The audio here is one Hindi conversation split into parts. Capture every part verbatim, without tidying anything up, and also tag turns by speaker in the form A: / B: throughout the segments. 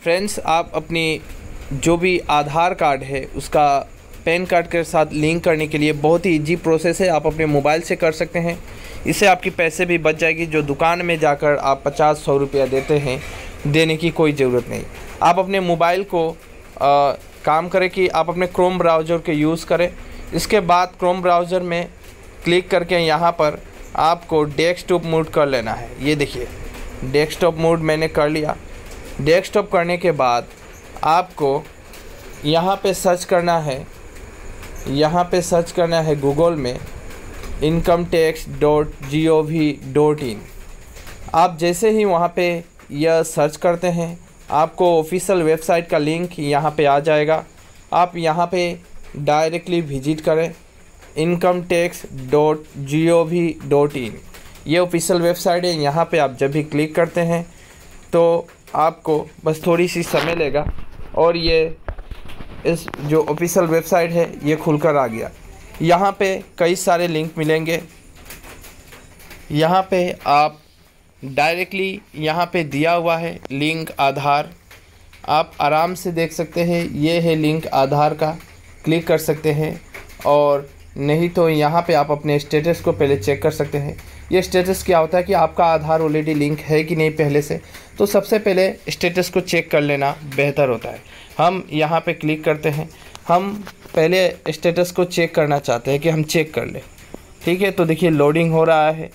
A: फ्रेंड्स, आप अपनी जो भी आधार कार्ड है उसका पैन कार्ड के साथ लिंक करने के लिए बहुत ही इजी प्रोसेस है। आप अपने मोबाइल से कर सकते हैं। इससे आपकी पैसे भी बच जाएगी। जो दुकान में जाकर आप पचास सौ रुपया देते हैं, देने की कोई ज़रूरत नहीं। आप अपने मोबाइल को आ, काम करें कि आप अपने क्रोम ब्राउज़र के यूज़ करें। इसके बाद क्रोम ब्राउज़र में क्लिक करके यहाँ पर आपको डेस्कटॉप मोड कर लेना है। ये देखिए, डेस्कटॉप मोड मैंने कर लिया। डेस्कटॉप करने के बाद आपको यहाँ पे सर्च करना है, यहाँ पे सर्च करना है गूगल में income tax dot G O V dot in. आप जैसे ही वहाँ पे यह सर्च करते हैं, आपको ऑफिशियल वेबसाइट का लिंक यहाँ पे आ जाएगा। आप यहाँ पे डायरेक्टली विजिट करें income tax dot G O V dot in. ये ऑफिशियल वेबसाइट है। यहाँ पे आप जब भी क्लिक करते हैं तो आपको बस थोड़ी सी समय लेगा और ये इस जो ऑफिशियल वेबसाइट है ये खुलकर आ गया। यहाँ पे कई सारे लिंक मिलेंगे। यहाँ पे आप डायरेक्टली यहाँ पे दिया हुआ है लिंक आधार, आप आराम से देख सकते हैं। ये है लिंक आधार का, क्लिक कर सकते हैं। और नहीं तो यहाँ पे आप अपने स्टेटस को पहले चेक कर सकते हैं। ये स्टेटस क्या होता है कि आपका आधार ऑलरेडी लिंक है कि नहीं पहले से, तो सबसे पहले स्टेटस को चेक कर लेना बेहतर होता है। हम यहाँ पे क्लिक करते हैं। हम पहले स्टेटस को चेक करना चाहते हैं कि हम चेक कर लें। ठीक है, तो देखिए लोडिंग हो रहा है।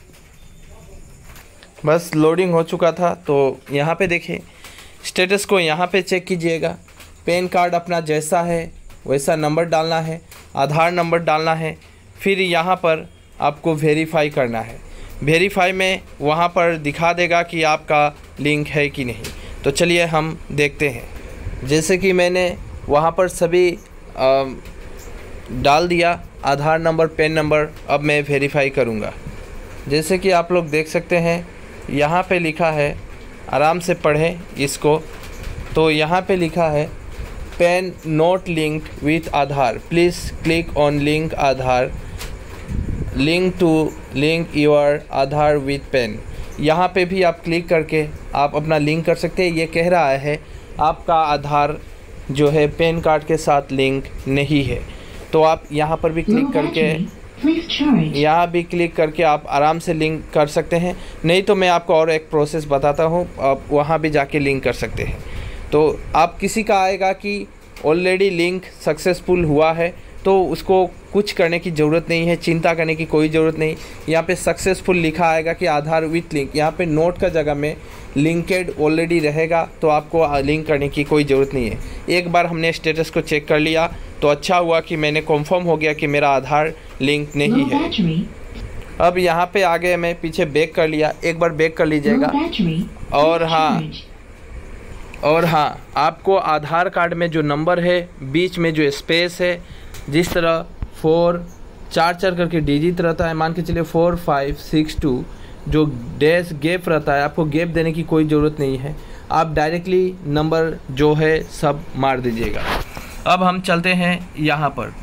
A: बस लोडिंग हो चुका था। तो यहाँ पे देखिए स्टेटस को यहाँ पे चेक कीजिएगा। पैन कार्ड अपना जैसा है वैसा नंबर डालना है, आधार नंबर डालना है। फिर यहाँ पर आपको वेरीफाई करना है। वेरीफाई में वहाँ पर दिखा देगा कि आपका लिंक है कि नहीं। तो चलिए हम देखते हैं। जैसे कि मैंने वहाँ पर सभी आ, डाल दिया, आधार नंबर, पैन नंबर। अब मैं वेरीफाई करूँगा। जैसे कि आप लोग देख सकते हैं यहाँ पे लिखा है, आराम से पढ़ें इसको। तो यहाँ पे लिखा है PAN not linked with Aadhaar, please click on link Aadhaar, link to link your Aadhaar with PAN. यहाँ पे भी आप क्लिक करके आप अपना लिंक कर सकते हैं। ये कह रहा है आपका आधार जो है पैन कार्ड के साथ लिंक नहीं है। तो आप यहाँ पर भी क्लिक करके, यहाँ भी क्लिक करके आप आराम से लिंक कर सकते हैं। नहीं तो मैं आपको और एक प्रोसेस बताता हूँ, आप वहाँ भी जाके लिंक कर सकते हैं। तो आप किसी का आएगा कि ऑलरेडी लिंक सक्सेसफुल हुआ है, तो उसको कुछ करने की ज़रूरत नहीं है, चिंता करने की कोई ज़रूरत नहीं। यहाँ पे सक्सेसफुल लिखा आएगा कि आधार विथ लिंक, यहाँ पे नोट का जगह में लिंकेड ऑलरेडी रहेगा, तो आपको लिंक करने की कोई ज़रूरत नहीं है। एक बार हमने स्टेटस को चेक कर लिया तो अच्छा हुआ कि मैंने कंफर्म हो गया कि मेरा आधार लिंक नहीं है। अब यहाँ पे आगे मैं पीछे बैक कर लिया, एक बार बैक कर लीजिएगा। और हाँ और हाँ आपको आधार कार्ड में जो नंबर है, बीच में जो स्पेस है, जिस तरह फोर चार चार करके डिजिट रहता है, मान के चलिए फोर फाइव सिक्स टू, जो डैश गैप रहता है, आपको गैप देने की कोई ज़रूरत नहीं है। आप डायरेक्टली नंबर जो है सब मार दीजिएगा। अब हम चलते हैं यहाँ पर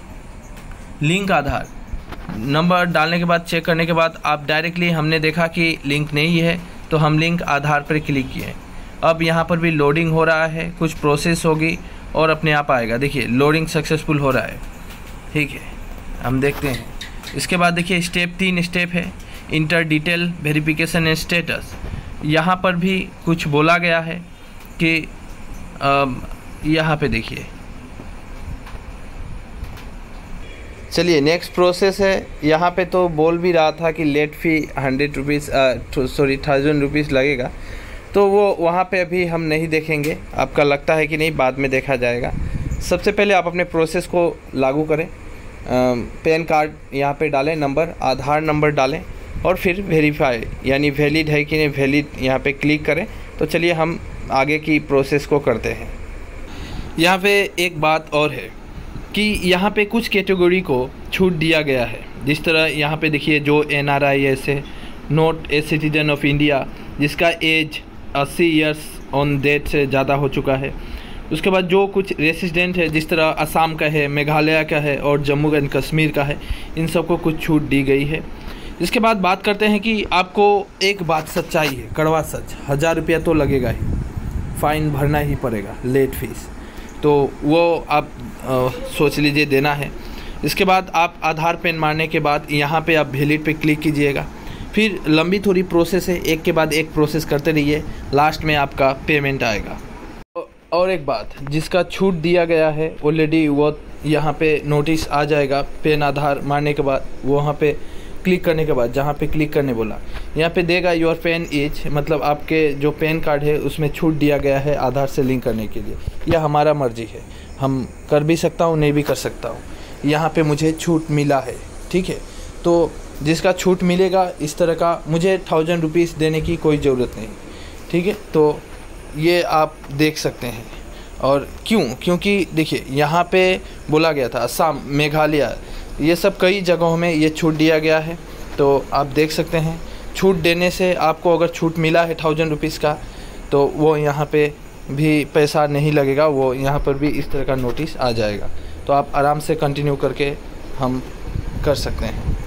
A: लिंक आधार नंबर डालने के बाद, चेक करने के बाद आप डायरेक्टली, हमने देखा कि लिंक नहीं है तो हम लिंक आधार पर क्लिक किए। अब यहाँ पर भी लोडिंग हो रहा है, कुछ प्रोसेस होगी और अपने आप आएगा। देखिए लोडिंग सक्सेसफुल हो रहा है। ठीक है, हम देखते हैं। इसके बाद देखिए स्टेप तीन स्टेप है, enter detail verification and status. यहाँ पर भी कुछ बोला गया है कि यहाँ पे देखिए, चलिए नेक्स्ट प्रोसेस है। यहाँ पे तो बोल भी रहा था कि late fee hundred rupees sorry thousand rupees लगेगा, तो वो वहाँ पे अभी हम नहीं देखेंगे। आपका लगता है कि नहीं, बाद में देखा जाएगा। सबसे पहले आप अपने प्रोसेस को लागू करें। पैन कार्ड यहाँ पे डालें, नंबर, आधार नंबर डालें और फिर वेरीफाई यानी वैलिड है कि नहीं वैलिड यहाँ पे क्लिक करें। तो चलिए हम आगे की प्रोसेस को करते हैं। यहाँ पे एक बात और है कि यहाँ पे कुछ कैटेगरी को छूट दिया गया है। जिस तरह यहाँ पे देखिए, जो एन आर आई एस है, not a citizen of India, जिसका एज अस्सी इयर्स ऑन डेट से ज़्यादा हो चुका है। उसके बाद जो कुछ रेसिडेंट है, जिस तरह असम का है, मेघालय का है और जम्मू एंड कश्मीर का है, इन सबको कुछ छूट दी गई है। इसके बाद बात करते हैं कि आपको एक बात सच्चाई है, कड़वा सच, हज़ार रुपया तो लगेगा ही। फ़ाइन भरना ही पड़ेगा, लेट फीस। तो वो आप आ, सोच लीजिए देना है। इसके बाद आप आधार पेन मारने के बाद यहाँ पे आप वैलिड पे क्लिक कीजिएगा। फिर लंबी थोड़ी प्रोसेस है, एक के बाद एक प्रोसेस करते रहिए, लास्ट में आपका पेमेंट आएगा। और एक बात, जिसका छूट दिया गया है ऑलरेडी वो यहाँ पे नोटिस आ जाएगा। पेन आधार मारने के बाद वहाँ पे क्लिक करने के बाद जहाँ पे क्लिक करने बोला, यहाँ पे देगा योर पेन इज, मतलब आपके जो पेन कार्ड है उसमें छूट दिया गया है आधार से लिंक करने के लिए। यह हमारा मर्जी है, हम कर भी सकता हूँ, नहीं भी कर सकता हूँ। यहाँ पे मुझे छूट मिला है, ठीक है। तो जिसका छूट मिलेगा इस तरह का, मुझे थाउजेंड रुपीज़ देने की कोई ज़रूरत नहीं, ठीक है। तो ये आप देख सकते हैं। और क्यों? क्योंकि देखिए यहाँ पे बोला गया था असम, मेघालय, ये सब कई जगहों में ये छूट दिया गया है। तो आप देख सकते हैं, छूट देने से आपको अगर छूट मिला है थाउजेंड रुपीज़ का, तो वो यहाँ पे भी पैसा नहीं लगेगा, वो यहाँ पर भी इस तरह का नोटिस आ जाएगा। तो आप आराम से कंटिन्यू करके हम कर सकते हैं।